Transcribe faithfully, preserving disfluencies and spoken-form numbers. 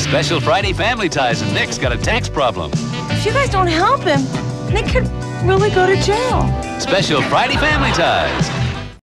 Special Friday Family Ties, and Nick's got a tax problem. If you guys don't help him, Nick could really go to jail. Special Friday Family Ties.